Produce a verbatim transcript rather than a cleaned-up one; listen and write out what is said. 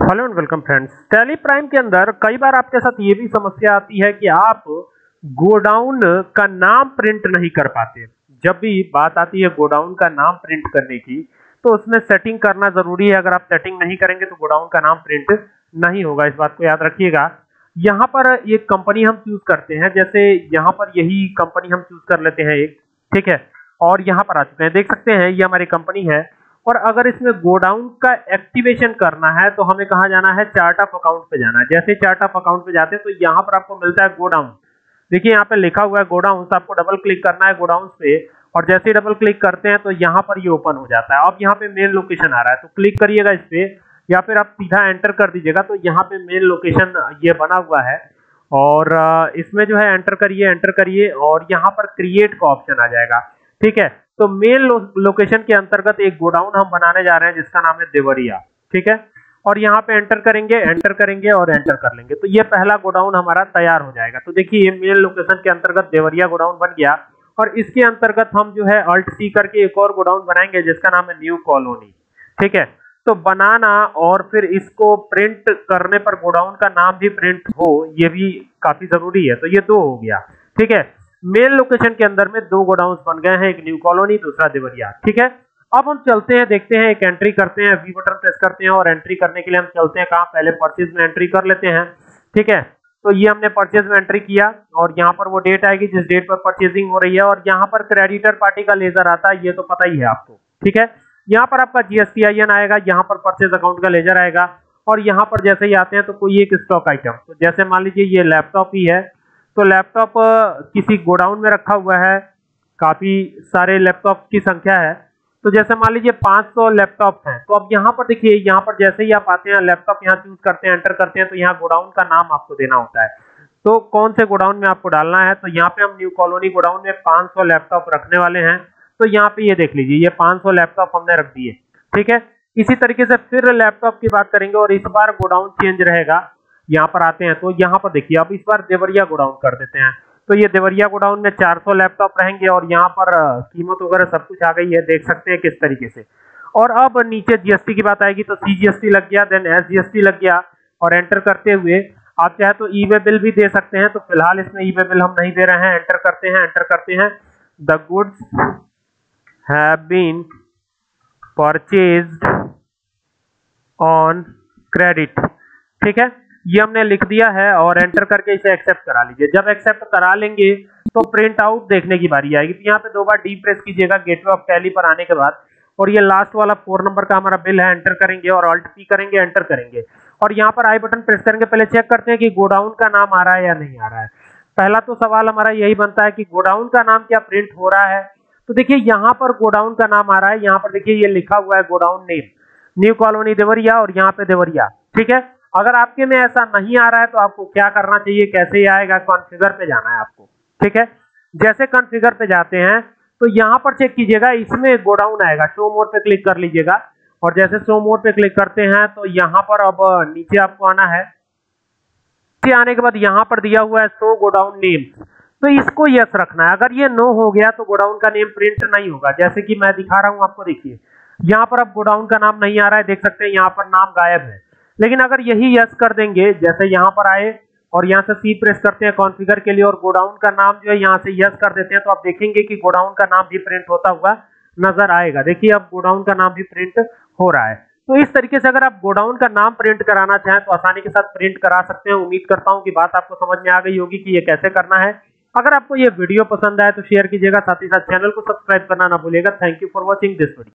Hello and welcome friends. Tally Prime के अंदर कई बार आपके साथ ये भी समस्या आती है कि आप गोडाउन का नाम प्रिंट नहीं कर पाते। जब भी बात आती है गोडाउन का नाम प्रिंट करने की तो उसमें सेटिंग करना जरूरी है। अगर आप सेटिंग नहीं करेंगे तो गोडाउन का नाम प्रिंट नहीं होगा, इस बात को याद रखिएगा। यहाँ पर एक कंपनी हम चूज करते हैं, जैसे यहाँ पर यही कंपनी हम चूज कर लेते हैं एक, ठीक है। और यहाँ पर आ चुके हैं, देख सकते हैं ये हमारी कंपनी है। और अगर इसमें गोडाउन का एक्टिवेशन करना है तो हमें कहां जाना है, चार्ट ऑफ अकाउंट पे जाना है। जैसे चार्ट ऑफ अकाउंट पे जाते हैं तो यहां पर आपको मिलता है गोडाउन। देखिए यहाँ पे लिखा हुआ है गोडाउन, तो आपको डबल क्लिक करना है गोडाउन पे। और जैसे ही डबल क्लिक करते हैं तो यहाँ पर ये ओपन हो जाता है। अब यहाँ पे मेन लोकेशन आ रहा है तो क्लिक करिएगा इस पे, या फिर आप सीधा एंटर कर दीजिएगा। तो यहाँ पे मेन लोकेशन ये बना हुआ है और इसमें जो है एंटर करिए एंटर करिए और यहाँ पर क्रिएट का ऑप्शन आ जाएगा, ठीक है। तो मेन लो, लोकेशन के अंतर्गत एक गोडाउन हम बनाने जा रहे हैं जिसका नाम है देवरिया, ठीक है। और यहाँ पे एंटर करेंगे एंटर करेंगे और एंटर कर लेंगे तो ये पहला गोडाउन हमारा तैयार हो जाएगा। तो देखिए ये मेन लोकेशन के अंतर्गत देवरिया गोडाउन बन गया। और इसके अंतर्गत हम जो है अल्ट सी करके एक और गोडाउन बनाएंगे जिसका नाम है न्यू कॉलोनी, ठीक है। तो बनाना और फिर इसको प्रिंट करने पर गोडाउन का नाम भी प्रिंट हो, ये भी काफी जरूरी है। तो ये दो हो गया, ठीक है। मेन लोकेशन के अंदर में दो गोडाउन्स बन गए हैं, एक न्यू कॉलोनी दूसरा देवरिया, ठीक है। अब हम चलते हैं, देखते हैं, एक एंट्री करते हैं, वी बटन प्रेस करते हैं और एंट्री करने के लिए हम चलते हैं कहां, पहले परचेज में एंट्री कर लेते हैं, ठीक है। तो ये हमने परचेज में एंट्री किया और यहाँ पर वो डेट आएगी जिस डेट पर परचेजिंग हो रही है। और यहाँ पर क्रेडिटर पार्टी का लेजर आता है, ये तो पता ही है आपको, ठीक है। यहाँ पर आपका जीएसटी आई एन आएगा, यहाँ पर परचेज अकाउंट का लेजर आएगा। और यहाँ पर जैसे ही आते हैं तो कोई एक स्टॉक आइटम, तो जैसे मान लीजिए ये लैपटॉप ही है, तो लैपटॉप किसी गोडाउन में रखा हुआ है, काफी सारे लैपटॉप की संख्या है। तो जैसे मान लीजिए पाँच सौ लैपटॉप हैं, तो अब यहाँ पर देखिए, यहाँ पर जैसे ही आप आते हैं लैपटॉप यहाँ चूज करते हैं एंटर करते हैं तो यहाँ गोडाउन का नाम आपको देना होता है। तो कौन से गोडाउन में आपको डालना है, तो यहाँ पे हम न्यू कॉलोनी गोडाउन में पाँच सौ लैपटॉप रखने वाले हैं। तो यहाँ पे ये देख लीजिए ये पाँच सौ लैपटॉप हमने रख दिए, ठीक है। इसी तरीके से फिर लैपटॉप की बात करेंगे और इस बार गोडाउन चेंज रहेगा। यहाँ पर आते हैं तो यहाँ पर देखिए अब इस बार देवरिया गोडाउन कर देते हैं। तो ये देवरिया गोडाउन में चार सौ लैपटॉप रहेंगे और यहाँ पर कीमत वगैरह सब कुछ आ गई है, देख सकते हैं किस तरीके से। और अब नीचे जीएसटी की बात आएगी तो सीजीएसटी लग गया, देन एसजीएसटी लग गया। और एंटर करते हुए आप चाहे तो ई वे बिल भी दे सकते हैं, तो फिलहाल इसमें ई वे बिल हम नहीं दे रहे हैं। एंटर करते हैं एंटर करते हैं the goods have been purchased on credit, ठीक है। ये हमने लिख दिया है और एंटर करके इसे एक्सेप्ट करा लीजिए। जब एक्सेप्ट करा लेंगे तो प्रिंट आउट देखने की बारी आएगी। तो यहाँ पे दो बार डी प्रेस कीजिएगा गेटवे ऑफ टैली पर आने के बाद। और ये लास्ट वाला फोर नंबर का हमारा बिल है, एंटर करेंगे और अल्ट पी करेंगे एंटर करेंगे। और यहाँ पर आई बटन प्रेस करेंगे, पहले चेक करते हैं कि गोडाउन का नाम आ रहा है या नहीं आ रहा है। पहला तो सवाल हमारा यही बनता है कि गोडाउन का नाम क्या प्रिंट हो रहा है। तो देखिए यहाँ पर गोडाउन का नाम आ रहा है, यहाँ पर देखिए ये लिखा हुआ है godown name new colony Deoria और यहाँ पे देवरिया, ठीक है। अगर आपके में ऐसा नहीं आ रहा है तो आपको क्या करना चाहिए, कैसे आएगा, कॉन्फ़िगर पे जाना है आपको, ठीक है। जैसे कॉन्फ़िगर पे जाते हैं तो यहाँ पर चेक कीजिएगा, इसमें गोडाउन आएगा, शो मोर पे क्लिक कर लीजिएगा। और जैसे शो मोर पे क्लिक करते हैं तो यहाँ पर अब नीचे आपको आना है। नीचे आने के बाद यहाँ पर दिया हुआ है शो गोडाउन नेम, तो इसको यस रखना है। अगर ये नो हो गया तो गोडाउन का नेम प्रिंट नहीं होगा। जैसे कि मैं दिखा रहा हूँ आपको, देखिए यहाँ पर अब गोडाउन का नाम नहीं आ रहा है, देख सकते हैं यहाँ पर नाम गायब है। लेकिन अगर यही यस कर देंगे, जैसे यहाँ पर आए और यहाँ से सी प्रेस करते हैं कॉन्फ़िगर के लिए और गोडाउन का नाम जो है यहाँ से यस कर देते हैं, तो आप देखेंगे कि गोडाउन का नाम भी प्रिंट होता हुआ नजर आएगा। देखिए अब गोडाउन का नाम भी प्रिंट हो रहा है। तो इस तरीके से अगर आप गोडाउन का नाम प्रिंट कराना चाहें तो आसानी के साथ प्रिंट करा सकते हैं। उम्मीद करता हूँ कि बात आपको समझ में आ गई होगी कि ये कैसे करना है। अगर आपको ये वीडियो पसंद आए तो शेयर कीजिएगा, साथ ही साथ चैनल को सब्सक्राइब करना ना भूलिएगा। Thank you for watching this video.